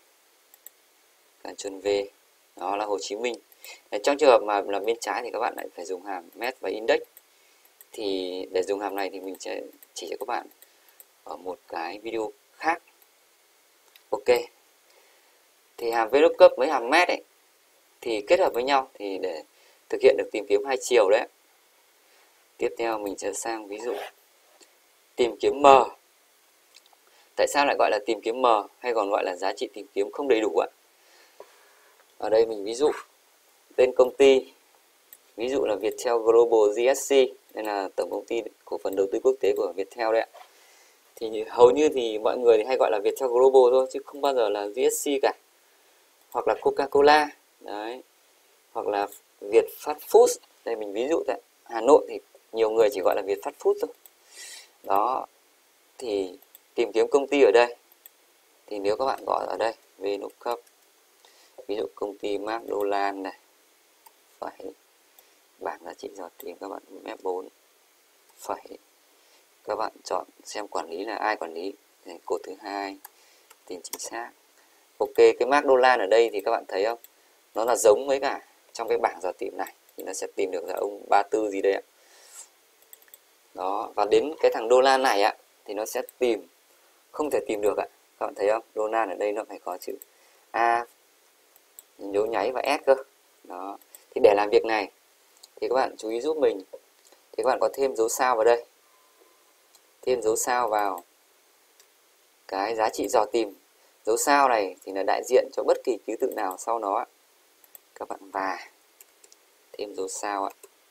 [SPEAKER 1] Ctrl V. Đó là Hồ Chí Minh. Đấy, trong trường hợp mà làm bên trái thì các bạn lại phải dùng hàm met và index. Thì để dùng hàm này thì mình sẽ chỉ cho các bạn ở một cái video khác. Ok. Thì hàm VLOOKUP với hàm met ấy thì kết hợp với nhau thì để thực hiện được tìm kiếm hai chiều đấy. Tiếp theo mình sẽ sang ví dụ tìm kiếm M. Tại sao lại gọi là tìm kiếm M hay còn gọi là giá trị tìm kiếm không đầy đủ ạ? Ở đây mình ví dụ tên công ty, ví dụ là Viettel Global giê ét xê, đây là tổng công ty cổ phần đầu tư quốc tế của Viettel đấy ạ. Thì hầu như thì mọi người thì hay gọi là Viettel Global thôi chứ không bao giờ là giê ét xê cả. Hoặc là Coca-Cola, đấy. Hoặc là Việt Fast Food, đây mình ví dụ tại Hà Nội thì nhiều người chỉ gọi là Việt Fast Food thôi. Đó, thì tìm kiếm công ty ở đây. Thì nếu các bạn gọi ở đây VLOOKUP ví dụ công ty McDonald này, phẩy, bảng giá trị dò tìm các bạn ép bốn, phẩy, các bạn chọn xem quản lý là ai quản lý, này, cột thứ hai, tìm chính xác. Ok, cái McDonald ở đây thì các bạn thấy không, nó là giống với cả trong cái bảng dò tìm này thì nó sẽ tìm được là ông ba tư gì đây ạ. Đó, và đến cái thằng đô la này ạ thì nó sẽ tìm, không thể tìm được ạ. Các bạn thấy không, đô la ở đây nó phải có chữ A, dấu nháy và S cơ. Đó, thì để làm việc này thì các bạn chú ý giúp mình, thì các bạn có thêm dấu sao vào đây, thêm dấu sao vào cái giá trị dò tìm. Dấu sao này thì là đại diện cho bất kỳ ký tự nào sau nó. Các bạn và thêm dấu sao ạ.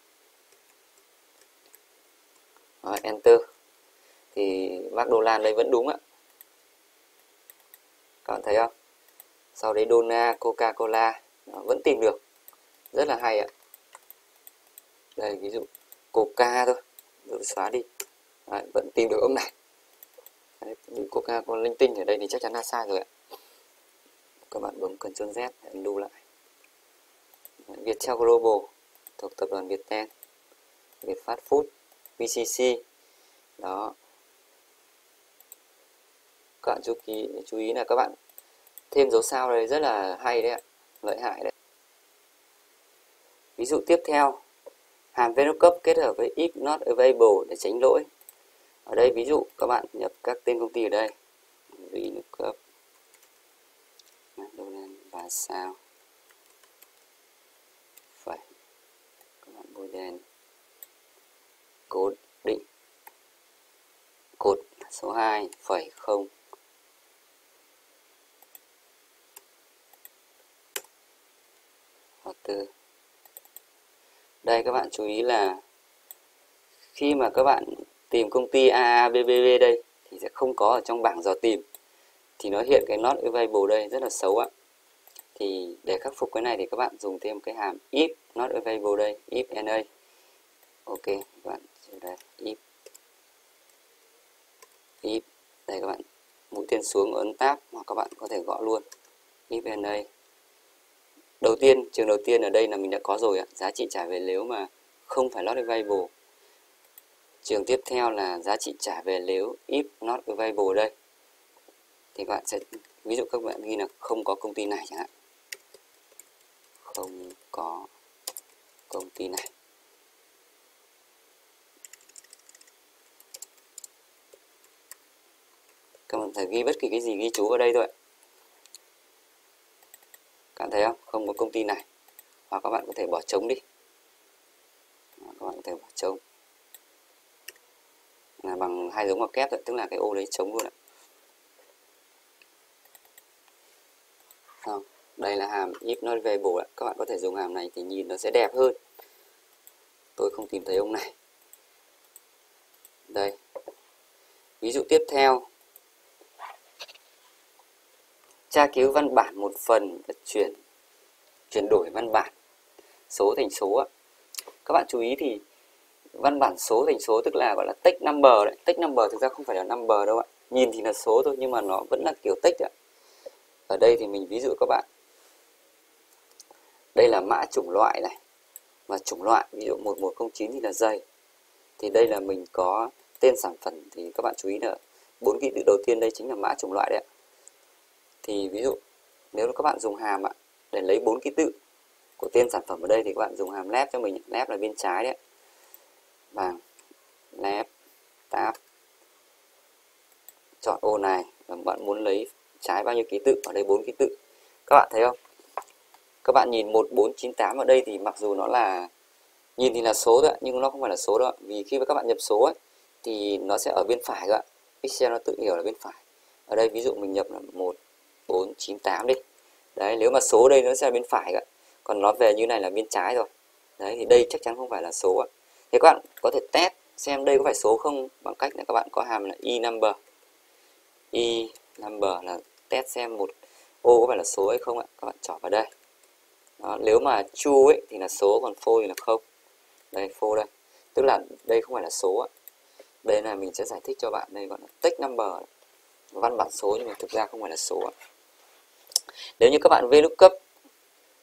[SPEAKER 1] Rồi, Enter. Thì McDonald đây vẫn đúng ạ. Các bạn thấy không? Sau đấy Dona, Coca-Cola vẫn tìm được. Rất là hay ạ. Đây ví dụ Coca thôi, rồi xóa đi. Đấy, vẫn tìm được ông này. Coca-Cola linh tinh ở đây thì chắc chắn là sai rồi ạ. Các bạn bấm Ctrl Z để undo lại. Viettel Global thuộc tập đoàn Viettel, Vietfast Food, vê xê xê. Đó. Các bạn chú ý, chú ý là các bạn thêm dấu sao đây rất là hay đấy ạ, lợi hại đấy. Ví dụ tiếp theo, hàm VLOOKUP kết hợp với if not available để tránh lỗi. Ở đây ví dụ các bạn nhập các tên công ty ở đây, VLOOKUP và sao, phải các bạn bôi đen, cố định, cột số hai phẩy không, hoặc từ đây các bạn chú ý là khi mà các bạn tìm công ty a a bê bê bê đây thì sẽ không có ở trong bảng dò tìm, thì nó hiện cái not available đây rất là xấu ạ. Thì để khắc phục cái này thì các bạn dùng thêm cái hàm if not available đây, if na. Ok, các bạn đây if if đây các bạn mũi tên xuống ấn tab, hoặc các bạn có thể gõ luôn if na. Đầu tiên, trường đầu tiên ở đây là mình đã có rồi ạ, giá trị trả về nếu mà không phải not available. Trường tiếp theo là giá trị trả về nếu if not available đây. Thì các bạn sẽ, ví dụ các bạn ghi là không có công ty này chẳng hạn. Không có công ty này. Các bạn phải ghi bất kỳ cái gì ghi chú vào đây thôi. Các bạn thấy không? Không có công ty này. Hoặc các bạn có thể bỏ trống đi. Các bạn có thể bỏ trống. Là bằng hai dấu ngoặc kép thôi, tức là cái ô đấy trống luôn ạ. Không, đây là hàm if not available ạ. Các bạn có thể dùng hàm này thì nhìn nó sẽ đẹp hơn. Tôi không tìm thấy ông này. Đây. Ví dụ tiếp theo, tra cứu văn bản một phần và chuyển chuyển đổi văn bản số thành số ạ. Các bạn chú ý thì văn bản số thành số tức là gọi là text number đấy. Text number thực ra không phải là number đâu ạ. Nhìn thì là số thôi nhưng mà nó vẫn là kiểu text ạ. Ở đây thì mình ví dụ các bạn. Đây là mã chủng loại này. Và chủng loại ví dụ một một không chín thì là giày. Thì đây là mình có tên sản phẩm, thì các bạn chú ý là bốn ký tự đầu tiên đây chính là mã chủng loại đấy ạ. Thì ví dụ nếu các bạn dùng hàm ạ để lấy bốn ký tự của tên sản phẩm ở đây thì các bạn dùng hàm left cho mình. Left là bên trái đấy. Bằng left tab, chọn ô này và bạn muốn lấy trái bao nhiêu ký tự, ở đây bốn ký tự. Các bạn thấy không? Các bạn nhìn một bốn chín tám ở đây thì mặc dù nó là nhìn thì là số thôi nhưng nó không phải là số đâu, vì khi mà các bạn nhập số ấy thì nó sẽ ở bên phải các bạn. Excel nó tự hiểu là bên phải. Ở đây ví dụ mình nhập là một bốn chín tám đi. Đấy, nếu mà số đây nó sẽ là bên phải các. Còn nó về như này là bên trái rồi. Đấy thì đây chắc chắn không phải là số ạ. Thế các bạn có thể test xem đây có phải số không bằng cách là các bạn có hàm là e number. E number là test xem một ô có phải là số hay không ạ. Các bạn chọn vào đây. Đó, nếu mà true ấy thì là số, còn false thì là không. Đây false đây. Tức là đây không phải là số ạ. Đây là mình sẽ giải thích cho bạn, đây gọi là text number, văn bản số nhưng mà thực ra không phải là số ạ. Nếu như các bạn VLOOKUP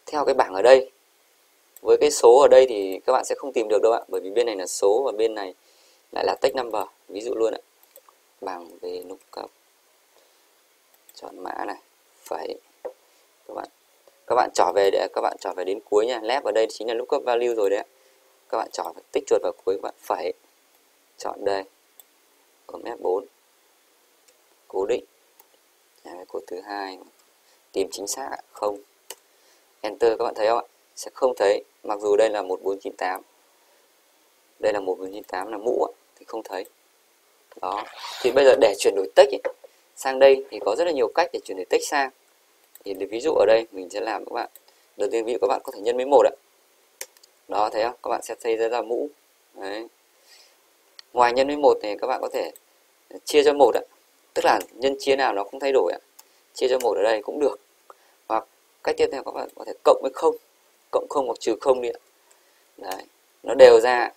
[SPEAKER 1] theo cái bảng ở đây. Với cái số ở đây thì các bạn sẽ không tìm được đâu ạ, bởi vì bên này là số và bên này lại là text number. Ví dụ luôn ạ, bảng về lookup, chọn mã này, phẩy, các bạn các bạn trỏ về để các bạn trỏ về đến cuối nha. Left ở đây chính là lookup value rồi đấy ạ. Các bạn trỏ tích chuột vào cuối, các bạn phẩy, chọn đây, bấm F bốn, cố định. Cái cột thứ hai, tìm chính xác không, enter. Các bạn thấy không ạ? Sẽ không thấy, mặc dù đây là một bốn chín tám, đây là một bốn chín tám là mũ ạ, thì không thấy. Đó. Thì bây giờ để chuyển đổi text ấy, sang đây thì có rất là nhiều cách để chuyển đổi text sang. Thì để ví dụ ở đây mình sẽ làm các bạn. Đầu tiên ví dụ các bạn có thể nhân với một ạ. Đó, thấy không? Các bạn sẽ xây ra ra mũ. Đấy. Ngoài nhân với một thì các bạn có thể chia cho một ạ. Tức là nhân chia nào nó không thay đổi ạ. Chia cho một ở đây cũng được. Hoặc cách tiếp theo các bạn có thể cộng với không, cộng không hoặc trừ không đi ạ. Đấy, nó đều ra.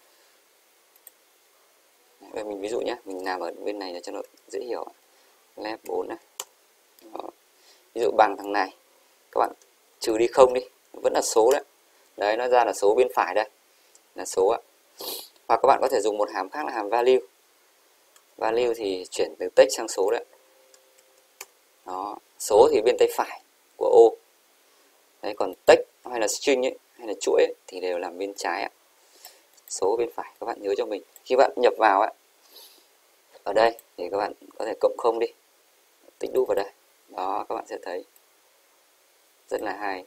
[SPEAKER 1] Đấy, mình ví dụ nhé, mình làm ở bên này để cho nó dễ hiểu. Left bốn này. Đó. Ví dụ bằng thằng này, các bạn trừ đi không đi, vẫn là số đấy. Đấy, nó ra là số bên phải đây, là số ạ. Hoặc các bạn có thể dùng một hàm khác là hàm value. Value thì chuyển từ text sang số đấy. Đó, số thì bên tay phải của ô. Đấy, còn text hay là string ấy, hay là chuỗi ấy, thì đều làm bên trái ạ. Số bên phải, các bạn nhớ cho mình. Khi bạn nhập vào ấy, ở đây thì các bạn có thể cộng không đi, tích đúp vào đây. Đó, các bạn sẽ thấy rất là hay.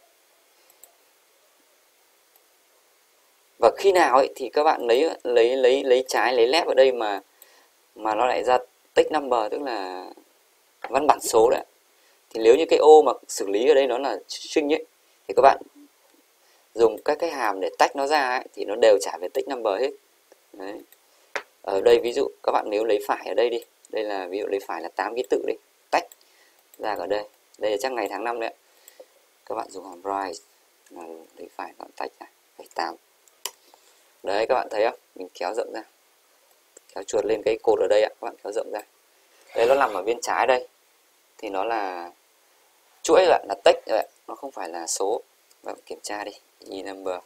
[SPEAKER 1] Và khi nào ấy thì các bạn lấy lấy lấy lấy trái lấy left ở đây mà mà nó lại ra text number, tức là văn bản số đấy. Thì nếu như cái ô mà xử lý ở đây nó là string ấy, thì các bạn dùng các cái hàm để tách nó ra ấy, thì nó đều trả về text number hết. Đấy. Ở đây ví dụ các bạn nếu lấy phải ở đây đi, đây là ví dụ lấy phải là tám ký tự đi, tách ra ở đây, đây là chắc ngày tháng năm đấy ạ. Các bạn dùng hàm rise là lấy phải, các bạn tách ra bảy tám. Đấy, các bạn thấy không? Mình kéo rộng ra, kéo chuột lên cái cột ở đây ạ, các bạn kéo rộng ra. Đây nó nằm ở bên trái đây, thì nó là chuỗi lại là text rồi ạ, nó không phải là số. Các bạn kiểm tra đi, e number,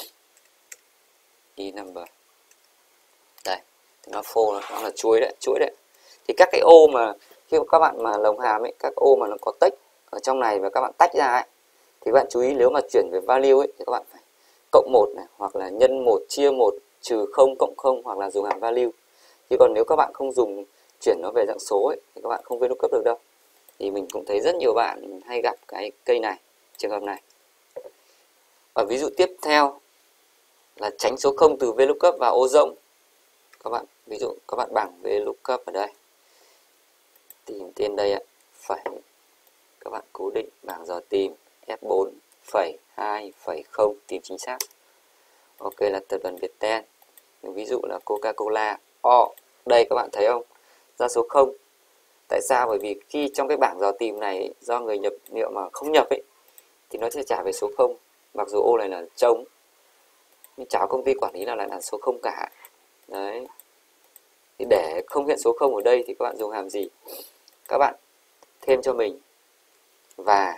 [SPEAKER 1] e number. Đây, thì nó phô nó là chuỗi đấy, chuỗi đấy. Thì các cái ô mà khi các bạn mà lồng hàm ấy, các ô mà nó có text ở trong này và các bạn tách ra ấy, thì các bạn chú ý nếu mà chuyển về value ấy thì các bạn phải cộng một này, hoặc là nhân một, chia một, trừ không, cộng không, hoặc là dùng hàm value. Chứ còn nếu các bạn không dùng chuyển nó về dạng số ấy thì các bạn không VLOOKUP được đâu. Thì mình cũng thấy rất nhiều bạn hay gặp cái cây này, trường hợp này. Và ví dụ tiếp theo là tránh số không từ VLOOKUP vào ô rỗng. Các bạn ví dụ các bạn bằng VLOOKUP ở đây, tìm tên đây ạ, phẩy, các bạn cố định bảng dò tìm F bốn, phẩy, hai, phẩy, không, tìm chính xác. Ok, là tập đoàn Viettel. Ví dụ là Coca-Cola. O, đây các bạn thấy không? Ra số không. Tại sao? Bởi vì khi trong cái bảng dò tìm này, do người nhập liệu mà không nhập ấy, thì nó sẽ trả về số không. Mặc dù ô này là trống, nhưng chả có công ty quản lý nào lại là số không cả. Đấy. Thì để không hiện số không ở đây thì các bạn dùng hàm gì? Các bạn thêm cho mình và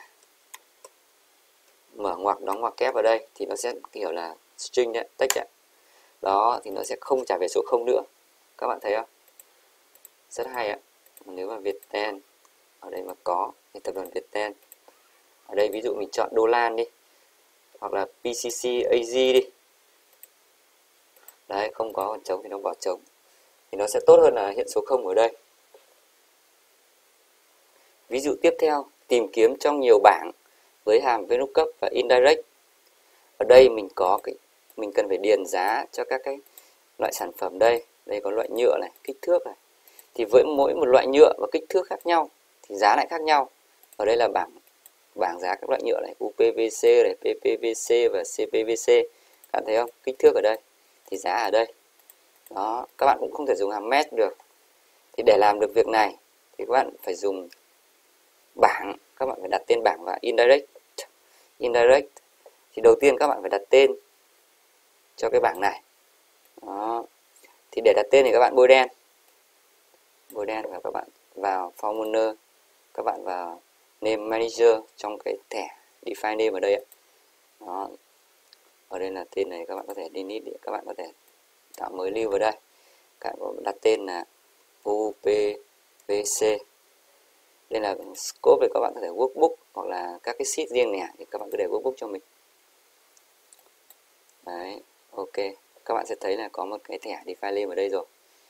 [SPEAKER 1] mở ngoặc đóng ngoặc kép ở đây thì nó sẽ kiểu là string đấy, text đấy. Đó, thì nó sẽ không trả về số không nữa. Các bạn thấy không? Rất hay ạ. Nếu mà Viettel ở đây mà có thì tập đoàn Viettel. Ở đây ví dụ mình chọn Đô Lan đi, hoặc là pê xê xê a giê đi. Đấy, không có còn trống thì nó bỏ trống. Thì nó sẽ tốt hơn là hiện số không ở đây. Ví dụ tiếp theo, tìm kiếm trong nhiều bảng với hàm VLOOKUP và indirect. Ở đây mình có cái mình cần phải điền giá cho các cái loại sản phẩm đây. Đây có loại nhựa này, kích thước này. Thì với mỗi một loại nhựa và kích thước khác nhau thì giá lại khác nhau. Ở đây là bảng bảng giá các loại nhựa này, u pê vê xê này, pê pê vê xê và xê pê vê xê. Các bạn thấy không? Kích thước ở đây thì giá ở đây. Đó, các bạn cũng không thể dùng hàm match được. Thì để làm được việc này thì các bạn phải dùng bảng, các bạn phải đặt tên bảng và indirect. Indirect thì đầu tiên các bạn phải đặt tên cho cái bảng này. Đó. Thì để đặt tên thì các bạn bôi đen. Bôi đen và các bạn vào Formula, các bạn vào Name Manager trong cái thẻ Define Name ở đây ạ. Đó. Ở đây là tên này các bạn có thể delete để các bạn có thể tạo mới lưu vào đây. Các bạn đặt tên là u pê vê xê. Đây là scope để các bạn có thể workbook hoặc là các cái sheet riêng này thì các bạn cứ để workbook cho mình. Đấy, ok. Các bạn sẽ thấy là có một cái thẻ define name ở đây rồi.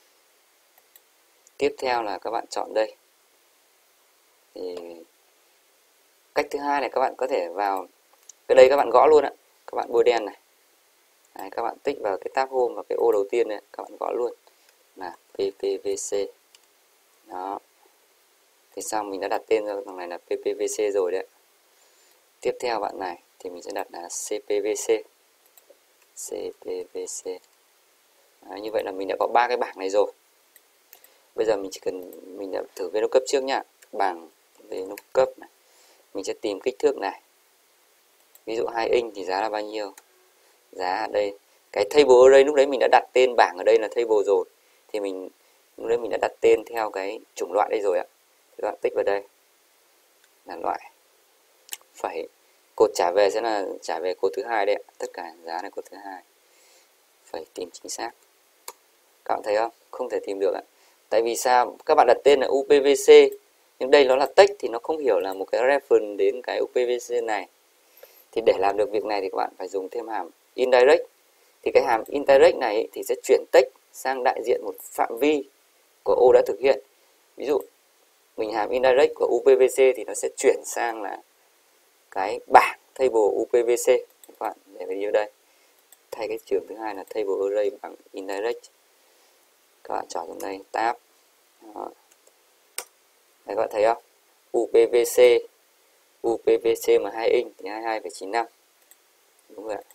[SPEAKER 1] Tiếp theo là các bạn chọn đây. Thì cách thứ hai này các bạn có thể vào cái đây các bạn gõ luôn ạ. Các bạn bôi đen này. Đấy, các bạn tích vào cái tab home và cái ô đầu tiên này, các bạn gõ luôn là pê pê vê xê. Đó. Thì xong mình đã đặt tên cho thằng này là pê pê vê xê rồi đấy. Tiếp theo bạn này thì mình sẽ đặt là xê pê vê xê. xê pê vê xê. Đấy, như vậy là mình đã có ba cái bảng này rồi. Bây giờ mình chỉ cần mình đã thử VLOOKUP trước nhá. Bảng VLOOKUP này. Mình sẽ tìm kích thước này. Ví dụ hai inch thì giá là bao nhiêu? Giá ở đây. Cái table array lúc đấy mình đã đặt tên bảng ở đây là table rồi. Thì mình lúc đấy mình đã đặt tên theo cái chủng loại đây rồi ạ. Các bạn tích vào đây là loại phẩy. Cột trả về sẽ là trả về cột thứ hai đây ạ. Tất cả giá là cột thứ hai. Phải tìm chính xác. Các bạn thấy không? Không thể tìm được ạ. Tại vì sao? Các bạn đặt tên là u pê vê xê nhưng đây nó là text thì nó không hiểu là một cái reference đến cái u pê vê xê này. Thì để làm được việc này thì các bạn phải dùng thêm hàm indirect. Thì cái hàm indirect này thì sẽ chuyển text sang đại diện một phạm vi của ô đã thực hiện. Ví dụ mình hàm indirect của u pê vê xê thì nó sẽ chuyển sang là cái bảng table u pê vê xê. Các bạn để vào đây. Thay cái trường thứ hai là table array bằng indirect. Các bạn chọn trong đây tab. Đó. Đấy, các bạn thấy không? u pê vê xê u pê vê xê mà hai inch thì hai mươi hai phẩy chín năm. Đúng rồi ạ.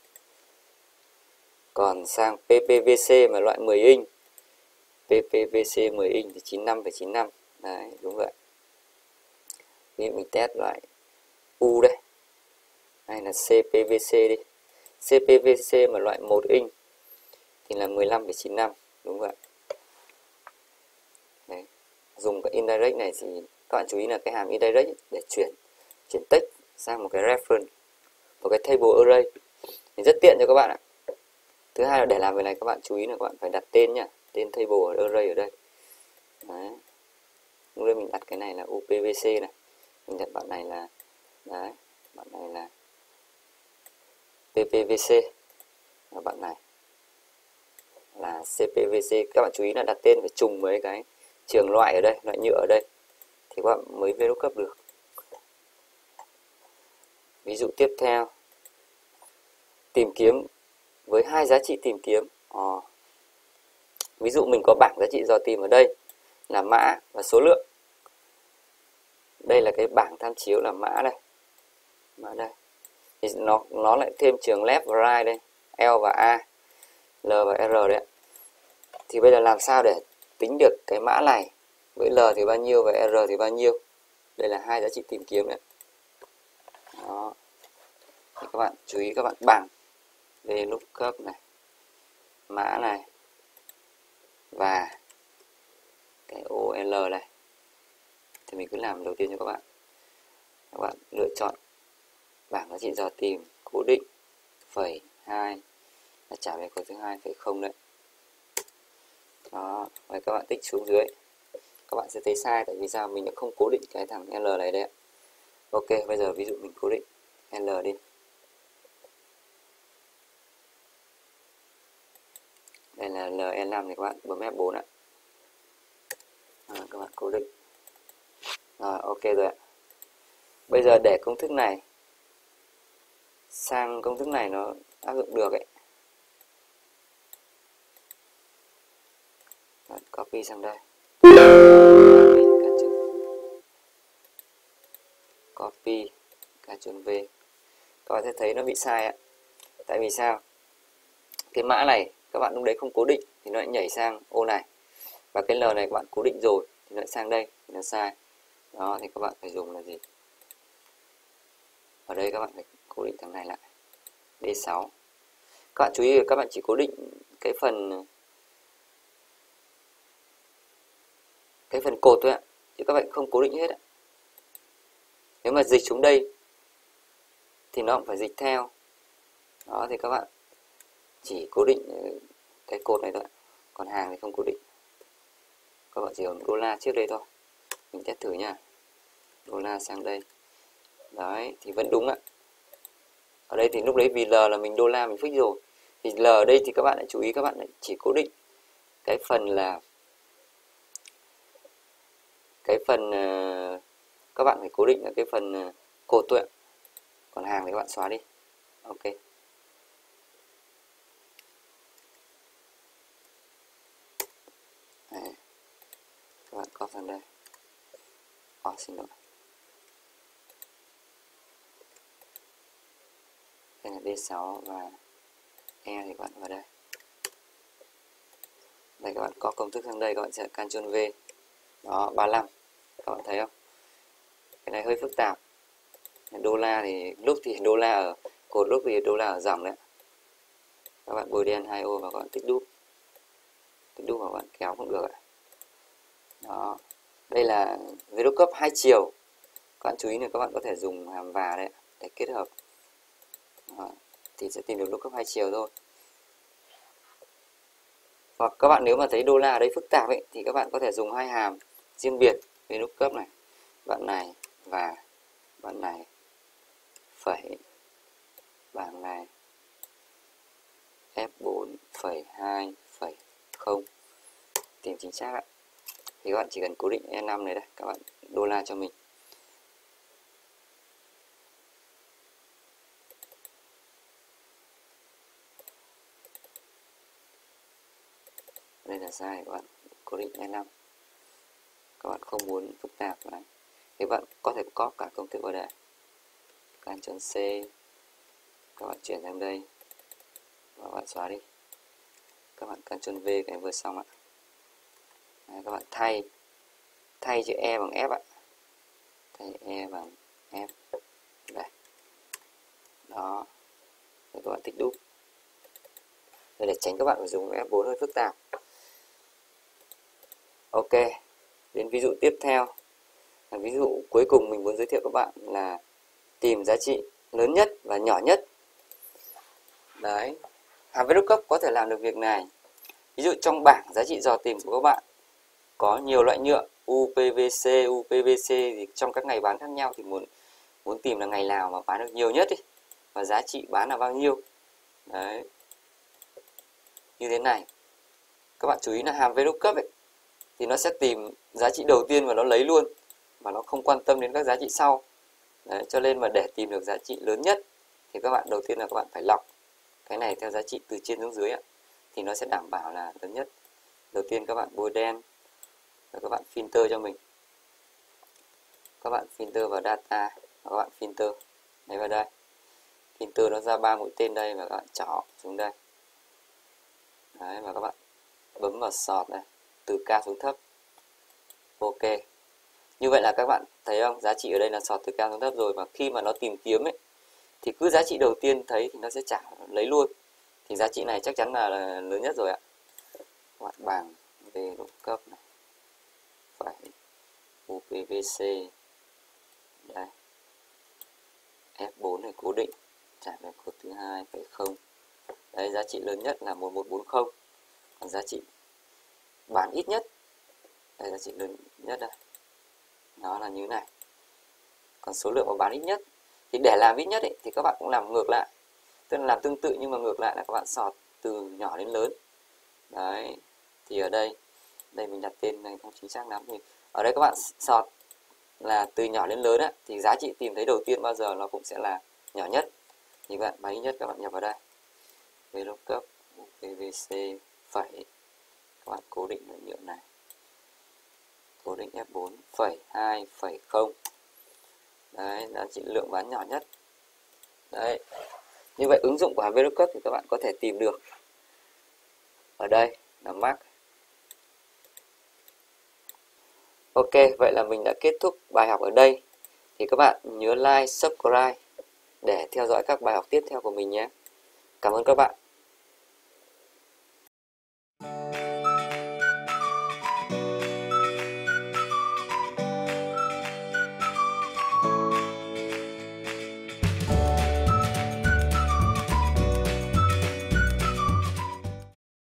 [SPEAKER 1] Còn sang pê pê vê xê mà loại mười inch, pê pê vê xê mười inch thì chín mươi lăm phẩy chín năm. Đấy, đúng vậy. Ví dụ mình test loại U đây. Hay là xê pê vê xê đi. xê pê vê xê mà loại một inch thì là mười lăm phẩy chín năm. Đúng vậy. Đấy. Dùng cái indirect này thì các bạn chú ý là cái hàm indirect để chuyển chuyển text sang một cái reference, một cái table array thì rất tiện cho các bạn ạ. Thứ hai là để làm việc này các bạn chú ý là các bạn phải đặt tên nhá, tên table array ở đây. Đấy. Lúc đây mình đặt cái này là u pê vê xê này, mình đặt bạn này là đấy, bạn này là pê pê vê xê và bạn này là xê pê vê xê. Các bạn chú ý là đặt tên phải trùng với cái trường loại ở đây, loại nhựa ở đây thì các bạn mới VLOOKUP được. Ví dụ tiếp theo tìm kiếm với hai giá trị tìm kiếm. Ờ. Ví dụ mình có bảng giá trị dò tìm ở đây là mã và số lượng. Đây là cái bảng tham chiếu là mã đây. Mã đây. Thì nó nó lại thêm trường left và right đây, L và A, L và R đấy. Thì bây giờ làm sao để tính được cái mã này với L thì bao nhiêu và R thì bao nhiêu? Đây là hai giá trị tìm kiếm đấy. Đó. Thì các bạn chú ý các bạn bằng VLOOKUP này, mã này và cái ô lờ này. Thì mình cứ làm đầu tiên cho các bạn. Các bạn lựa chọn bảng giá trị dò tìm cố định phẩy hai là trả về cột thứ hai phẩy không đấy. Đó, và các bạn tích xuống dưới. Các bạn sẽ thấy sai tại vì sao mình đã không cố định cái thằng L này đấy. Ok, bây giờ ví dụ mình cố định L đi. Đây là L E năm thì các bạn bấm F bốn ạ. À, các bạn cố định. Rồi, ok rồi ạ. Bây giờ để công thức này sang công thức này nó áp dụng được ấy. Bạn copy sang đây. Copy Ctrl V. Các bạn sẽ thấy nó bị sai ạ. Tại vì sao? Cái mã này các bạn lúc đấy không cố định thì nó lại nhảy sang ô này. Và cái L này các bạn cố định rồi thì nó lại sang đây thì nó sai. Đó thì các bạn phải dùng là gì? Ở đây các bạn phải cố định thằng này lại. D sáu. Các bạn chú ý là các bạn chỉ cố định cái phần cái phần cột thôi ạ, chứ các bạn không cố định hết ạ. Nếu mà dịch xuống đây thì nó cũng phải dịch theo. Đó thì các bạn chỉ cố định cái cột này thôi, còn hàng thì không cố định. Các bạn chỉ dùng đô la trước đây thôi. Mình test thử nha. Đô la sang đây. Đấy thì vẫn đúng ạ. Ở đây thì lúc đấy vì L là mình đô la mình fix rồi. Thì L ở đây thì các bạn lại chú ý, các bạn lại chỉ cố định cái phần là cái phần uh, các bạn phải cố định là cái phần uh, cột thôi ạ. Còn hàng thì các bạn xóa đi. Ok. Đấy. Các bạn copy sang đây. Ồ, xin lỗi. Đây là D sáu và E thì các bạn vào đây. Đây các bạn có công thức sang đây, các bạn sẽ Ctrl V. Đó, ba mươi lăm. Các bạn thấy không? Cái này hơi phức tạp. Đô la thì lúc thì đô la ở cột, lúc thì đô la ở dòng đấy. Các bạn bôi đen hai ô và các bạn tích đúp. Tích đúp và các bạn kéo cũng được ạ. Đó. Đây là VLOOKUP hai chiều. Các bạn chú ý là các bạn có thể dùng hàm và đấy để kết hợp. Đó. Thì sẽ tìm được lookup hai chiều thôi. Hoặc các bạn nếu mà thấy đô la ở đây phức tạp ấy thì các bạn có thể dùng hai hàm riêng biệt về lookup này, bạn này và bạn này phẩy bảng này F bốn phẩy hai phẩy không tìm chính xác ạ. Thì các bạn chỉ cần cố định E năm này đây, các bạn đô la cho mình. Đây là sai, các bạn cố định E năm. Các bạn không muốn phức tạp này. Thì bạn có thể copy cả công thức vào đây. Ctrl C. Các bạn chuyển sang đây. Và bạn xóa đi. Các bạn Ctrl V cái vừa xong ạ. Đấy, các bạn thay thay chữ E bằng F ạ. Thay E bằng F. Đây. Đó. Để các bạn tích đúp. Đây để tránh các bạn phải dùng F bốn hơi phức tạp. Ok. Đến ví dụ tiếp theo. Ví dụ cuối cùng mình muốn giới thiệu các bạn là tìm giá trị lớn nhất và nhỏ nhất. Đấy. Hàm VLOOKUP có thể làm được việc này. Ví dụ trong bảng giá trị dò tìm của các bạn có nhiều loại nhựa u pê vê xê, u pê vê xê thì trong các ngày bán khác nhau thì muốn muốn tìm là ngày nào mà bán được nhiều nhất đi và giá trị bán là bao nhiêu. Đấy. Như thế này. Các bạn chú ý là hàm VLOOKUP ấy thì nó sẽ tìm giá trị đầu tiên và nó lấy luôn và nó không quan tâm đến các giá trị sau. Đấy, cho nên mà để tìm được giá trị lớn nhất thì các bạn đầu tiên là các bạn phải lọc cái này theo giá trị từ trên xuống dưới ạ. Thì nó sẽ đảm bảo là lớn nhất. Đầu tiên các bạn bôi đen và các bạn filter cho mình. Các bạn filter vào data và các bạn filter đấy vào đây. Filter nó ra ba mũi tên đây và các bạn chỏ xuống đây. Đấy, và các bạn bấm vào sort này từ cao xuống thấp. Ok. Như vậy là các bạn thấy không? Giá trị ở đây là sort từ cao xuống thấp rồi, và khi mà nó tìm kiếm ấy thì cứ giá trị đầu tiên thấy thì nó sẽ trả lấy luôn. Thì giá trị này chắc chắn là lớn nhất rồi ạ. Các bạn bảng về lookup này. Phải u pê vê xê. Đây. F bốn này cố định, trả về cột thứ hai phẩy không. Đấy, giá trị lớn nhất là một một bốn không. Còn giá trị bán ít nhất, đây giá trị lớn nhất đây. Nó là như thế này. Còn số lượng mà bán ít nhất thì để làm ít nhất ấy, thì các bạn cũng làm ngược lại. Tức là làm tương tự nhưng mà ngược lại là các bạn sort từ nhỏ đến lớn. Đấy. Thì ở đây, đây mình đặt tên này không chính xác lắm. Thì ở đây các bạn sort là từ nhỏ đến lớn á, thì giá trị tìm thấy đầu tiên bao giờ nó cũng sẽ là nhỏ nhất. Thì các bạn bán ít nhất các bạn nhập vào đây. VLOOKUP u pê vê xê phẩy, các bạn cố định lợi nhuận này. Cố định F bốn phẩy hai phẩy không. Đấy, giá trị lượng bán nhỏ nhất. Đấy. Như vậy ứng dụng của hàm VLOOKUP thì các bạn có thể tìm được. Ở đây là mark. Ok, vậy là mình đã kết thúc bài học ở đây. Thì các bạn nhớ like, subscribe để theo dõi các bài học tiếp theo của mình nhé. Cảm ơn các bạn.